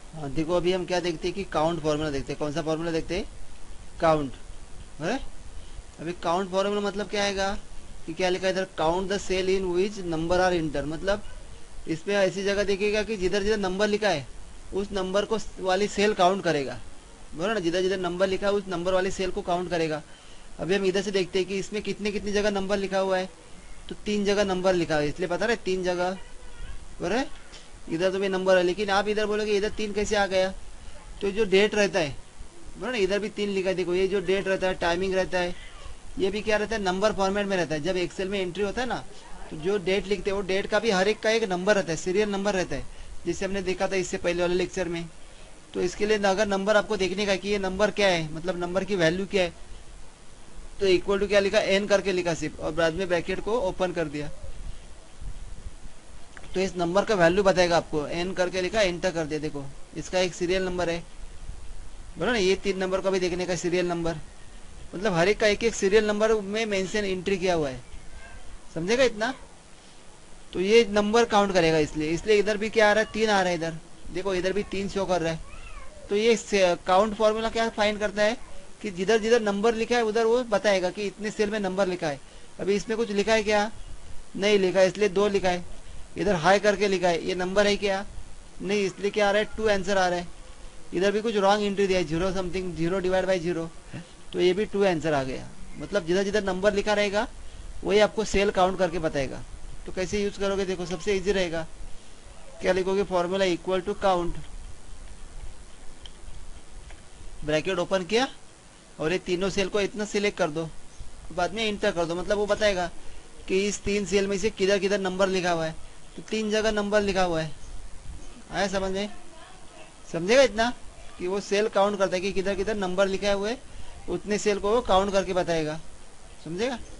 हाँ देखो, अभी हम क्या देखते हैं कि काउंट फॉर्मूला देखते हैं। कौन सा फॉर्मूला देखते हैं? काउंट है। अभी काउंट फॉर्मूला मतलब क्या आएगा कि क्या लिखा है इधर, count the cell in which number are enter. मतलब इसमें ऐसी जगह देखिएगा कि जिधर जिधर नंबर लिखा है उस नंबर को वाली सेल काउंट करेगा। बोलो ना, जिधर जिधर नंबर लिखा है उस नंबर वाली सेल को काउंट करेगा। अभी हम इधर से देखते हैं कि इसमें कितनी कितनी जगह नंबर लिखा हुआ है। तो 3 जगह नंबर लिखा हुआ है, इसलिए पता रहे 3 जगह। बोले इधर तो भी नंबर है, लेकिन आप इधर बोलोगे इधर 3 कैसे आ गया? तो जो डेट रहता है, बोलो ना इधर भी 3 लिखा है। देखो ये जो डेट रहता है, टाइमिंग रहता है, ये भी क्या रहता है, नंबर फॉर्मेट में रहता है। जब एक्सेल में एंट्री होता है ना, तो जो डेट लिखते हैं वो डेट का भी हर एक का एक नंबर रहता है, सीरियल नंबर रहता है, जिसे हमने देखा था इससे पहले वाले लेक्चर में। तो इसके लिए अगर नंबर आपको देखने का कि ये नंबर क्या है, मतलब नंबर की वैल्यू क्या है, तो इक्वल टू क्या लिखा, एन करके लिखा सिर्फ, और बाद में ब्रैकेट को ओपन कर दिया। तो इस नंबर का वैल्यू बताएगा आपको, एन करके लिखा, एंटर कर दिया। देखो इसका एक सीरियल नंबर है, बोलो ना ये 3 नंबर का भी देखने का सीरियल नंबर। मतलब हर एक का एक एक सीरियल नंबर में मेंशन एंट्री किया हुआ है। समझेगा इतना? तो ये नंबर काउंट करेगा, इसलिए इसलिए इधर भी क्या आ रहा है, 3 आ रहा है इधर। देखो इधर भी 3 शो कर रहा है। तो ये काउंट फॉर्मूला क्या फाइंड करता है कि जिधर जिधर नंबर लिखा है उधर वो बताएगा कि इतने सेल में नंबर लिखा है। अभी इसमें कुछ लिखा है क्या? नहीं लिखा है, इसलिए 2 लिखा है। इधर हाई करके लिखा है, ये नंबर है क्या? नहीं, इसलिए क्या आ रहा है, 2 आंसर आ रहा है। इधर भी कुछ रॉन्ग एंट्री दिया है, 0 समथिंग, 0 डिवाइड बाई 0, तो ये भी 2 आंसर आ गया। मतलब जिधर जिधर नंबर लिखा रहेगा वही आपको सेल काउंट करके बताएगा। तो कैसे यूज करोगे, देखो सबसे इजी रहेगा। क्या लिखोगे, formula equal to count, bracket open किया, और ये तीनों सेल को इतना सिलेक्ट कर दो, बाद में इंटर कर दो। मतलब वो बताएगा कि इस 3 सेल में से किधर किधर नंबर लिखा हुआ है। तो 3 जगह नंबर लिखा हुआ है। आया समझ में? समझेगा इतना कि वो सेल काउंट करता है कि किधर किधर नंबर लिखा हुआ है, उतने सेल को वो काउंट करके बताएगा। समझेगा?